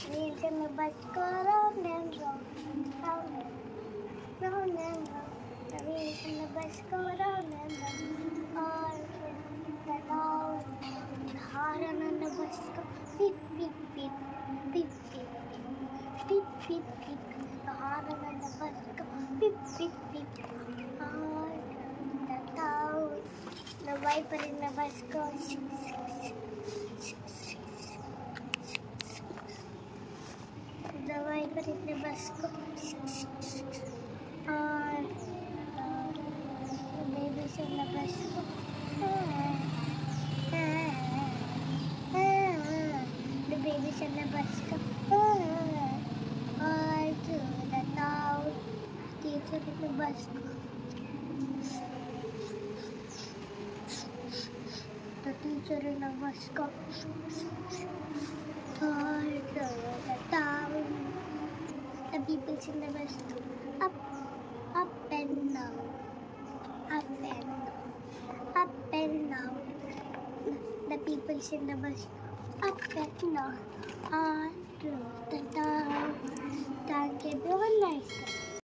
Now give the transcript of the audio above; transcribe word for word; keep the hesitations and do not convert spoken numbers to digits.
Wheels in the bus go round and round, round and round and round. The wheels in the bus go round and round, all the round. The horn on the bus go beep beep beep, beep beep beep, beep beep beep. The horn on the bus go beep beep beep, all the town. The wiper in the bus goes. The wiper in the bus goes. Or uh, the babies in the bus go. Ah, ah, ah. The babies in the bus go. Ah, all to the town. Teacher in the bus go. The teacher in the bus go. All to the town. The people in the bus go. Up, up and down, up and down, up and down. The people in the bus go. Up and down, all to the town. Thank you. Have a nice day.